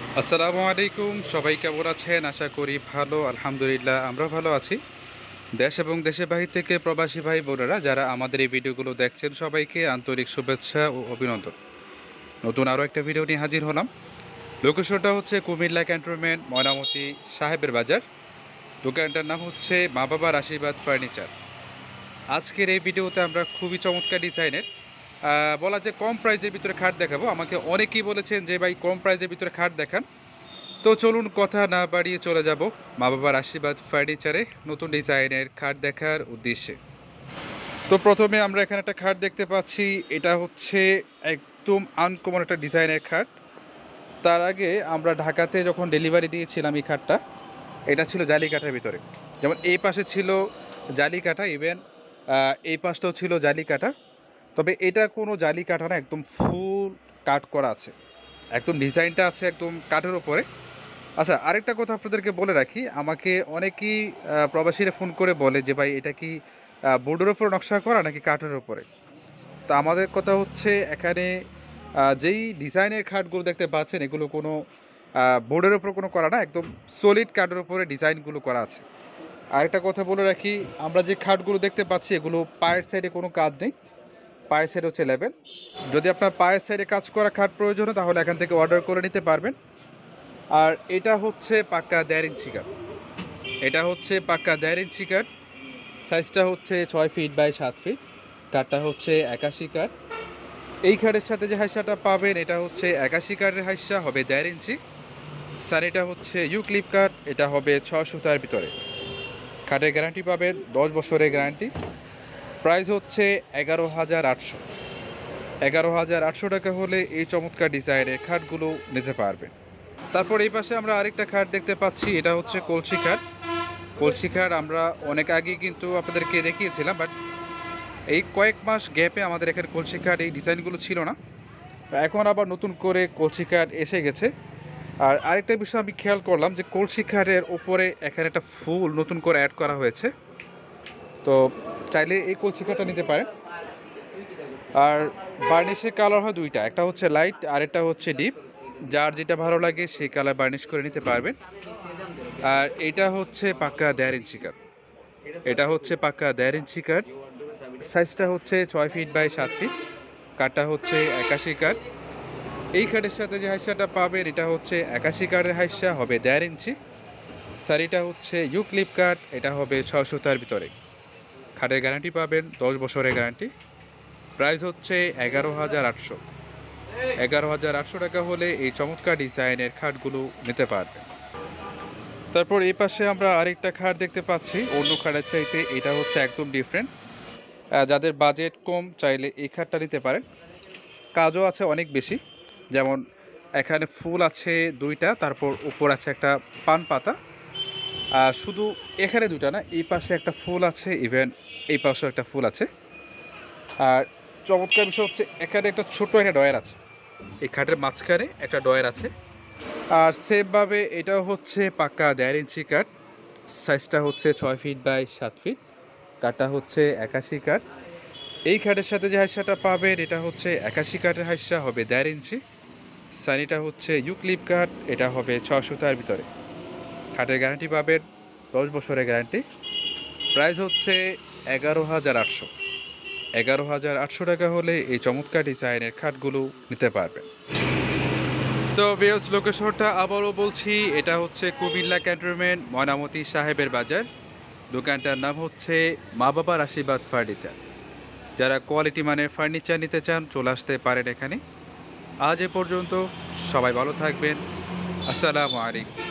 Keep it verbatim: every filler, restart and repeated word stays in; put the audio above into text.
আসসালামু আলাইকুম। সবাই কেমন আছেন? আশা করি ভালো। আলহামদুলিল্লাহ আমরা ভালো আছি। দেশ এবং দেশের বাহির থেকে প্রবাসী ভাই বোনেরা যারা আমাদের এই ভিডিওগুলো দেখছেন সবাইকে আন্তরিক শুভেচ্ছা ও অভিনন্দন। নতুন আরও একটা ভিডিও নিয়ে হাজির হলাম। লোকেশনটা হচ্ছে কুমিল্লা ক্যান্টনমেন্ট ময়নামতি সাহেবের বাজার। দোকানটার নাম হচ্ছে মা বাবার আশীর্বাদ ফার্নিচার। আজকের এই ভিডিওতে আমরা খুবই চমৎকার ডিজাইনের আহ, বলা যে কম প্রাইসের ভিতরে খাট দেখাবো। আমাকে অনেকেই বলেছেন যে ভাই কম প্রাইসের ভিতরে খাট দেখান। তো চলুন কথা না বাড়িয়ে চলে যাব মা বাবার আশীর্বাদ ফার্নিচারে নতুন ডিজাইনের খাট দেখার উদ্দেশ্যে। তো প্রথমে আমরা এখানে একটা খাট দেখতে পাচ্ছি। এটা হচ্ছে একদম আনকমন একটা ডিজাইনের খাট। তার আগে আমরা ঢাকাতে যখন ডেলিভারি দিয়েছিলাম এই খাটটা, এটা ছিল জালি কাঠার ভিতরে। যেমন এই পাশে ছিল জালি কাঠা, ইভেন এই পাশটাও ছিল জালি কাঠা। তবে এটা কোনো জালি কাঠা না, একদম ফুল কাট করা আছে, একদম ডিজাইনটা আছে একদম কাঠের ওপরে। আচ্ছা, আরেকটা কথা আপনাদেরকে বলে রাখি, আমাকে অনেকেই প্রবাসীরা ফোন করে বলে যে ভাই এটা কি বোর্ডের ওপর নকশা করা নাকি কাঠের ওপরে। তো আমাদের কথা হচ্ছে এখানে যেই ডিজাইনের খাটগুলো দেখতে পাচ্ছেন এগুলো কোনো বোর্ডের ওপর কোনো করা না, একদম সলিড কাঠের ওপরে ডিজাইনগুলো করা আছে। আরেকটা কথা বলে রাখি, আমরা যে খাটগুলো দেখতে পাচ্ছি এগুলো পায়ের সাইডে কোনো কাজ নেই, পায়ের সাইড হচ্ছে লেভেল। যদি আপনার পায়ের সাইডে কাজ করা খাট প্রয়োজন হয় তাহলে এখান থেকে অর্ডার করে নিতে পারবেন। আর এটা হচ্ছে পাক্কা দেড় ইঞ্চি কাঠ। এটা হচ্ছে পাক্কা দেড় ইঞ্চি কাঠ। সাইজটা হচ্ছে ছয় ফিট বাই সাত ফিট। কাঠটা হচ্ছে একাশি কাঠ। এই কাঠের সাথে যে হাইসাটা পাবেন এটা হচ্ছে একাশি কাঠের হাইসা, হবে দেড় ইঞ্চি। স্যার এটা হচ্ছে ইউক্লিপ কাঠ, এটা হবে ছ সুতার ভিতরে। কাঠের গ্যারান্টি পাবেন দশ বছরের গ্যারান্টি। প্রাইস হচ্ছে এগারো হাজার আটশো এগারো হাজার আটশো টাকা হলে এই চমৎকার ডিজাইনের খাটগুলো নিতে পারবেন। তারপর এই পাশে আমরা আরেকটা খাট দেখতে পাচ্ছি, এটা হচ্ছে কলসি খাট। কলসি খাট আমরা অনেক আগে কিন্তু আপনাদেরকে দেখিয়েছিলাম, বাট এই কয়েক মাস গ্যাপে আমাদের এখানে কলসি খাট এই ডিজাইনগুলো ছিল না। এখন আবার নতুন করে কলসি খাট এসে গেছে। আর আরেকটা বিষয় আমি খেয়াল করলাম যে কলসি খাটের ওপরে এখানে একটা ফুল নতুন করে অ্যাড করা হয়েছে। তো চাইলে এই কলসি খাটটা নিতে পারেন। আর বার্নিশের কালার হয় দুইটা, একটা হচ্ছে লাইট আর একটা হচ্ছে ডিপ। যার যেটা ভালো লাগে সেই কালার বার্নিশ করে নিতে পারবেন। আর এটা হচ্ছে পাক্কা দেড় ইঞ্চি কাঠ। এটা হচ্ছে পাক্কা দেড় ইঞ্চি কাঠ। সাইজটা হচ্ছে ছয় ফিট বাই সাত ফিট। কাঠটা হচ্ছে একাশি কাঠ। এই কাঠের সাথে যে হাইসাটা পাবেন এটা হচ্ছে একাশি কাঠের হাইসা, হবে দেড় ইঞ্চি। শাড়িটা হচ্ছে ইউক্লিপ কাঠ, এটা হবে ছয় সুতার ভিতরে। খাটের গ্যারান্টি পাবেন দশ বছরের গ্যারান্টি। প্রাইস হচ্ছে এগারো হাজার আটশো এগারো হাজার আটশো টাকা হলে এই চমৎকার ডিজাইনের খাটগুলো নিতে পারবেন। তারপর এই পাশে আমরা আরেকটা খাট দেখতে পাচ্ছি, অন্য খাটের চাইতে এটা হচ্ছে একদম ডিফারেন্ট। যাদের বাজেট কম চাইলে এই খাটটা নিতে পারেন। কাজও আছে অনেক বেশি, যেমন এখানে ফুল আছে দুইটা, তারপর উপর আছে একটা পান পাতা। শুধু এখানে দুইটা না, এই পাশে একটা ফুল আছে, ইভেন এই পাশেও একটা ফুল আছে। আর চমৎকার বিষয় হচ্ছে এখানে একটা ছোট একটা ডয়ার আছে, এই খাটের মাঝখানে একটা ডয়ার আছে। আর সেমভাবে এটাও হচ্ছে পাক্কা দেড় ইঞ্চি কাঠ। সাইজটা হচ্ছে ছয় ফিট বাই সাত ফিট। কাঠটা হচ্ছে একাশি কাঠ। এই খাটের সাথে যে হাইসাটা পাবেন এটা হচ্ছে একাশি কাঠের হাইসা, হবে দেড় ইঞ্চি। সানিটা হচ্ছে ইউক্লিপ কাঠ, এটা হবে ছ সুতার ভিতরে। খাটের গ্যারান্টি পাবেন দশ বছরের গ্যারান্টি। প্রাইস হচ্ছে এগারো হাজার আটশো এগারো হাজার আটশো টাকা হলে এই চমৎকার ডিজাইনের খাটগুলো নিতে পারবেন। তো ভিউয়ার্স, লোকেশনটা আবারও বলছি, এটা হচ্ছে কুমিল্লা ক্যান্টনমেন্ট ময়নামতি সাহেবের বাজার। দোকানটার নাম হচ্ছে মা বাবার আশীর্বাদ ফার্নিচার। যারা কোয়ালিটি মানের ফার্নিচার নিতে চান চলে আসতে পারেন এখানে। আজ এ পর্যন্ত, সবাই ভালো থাকবেন। আসসালামু আলাইকুম।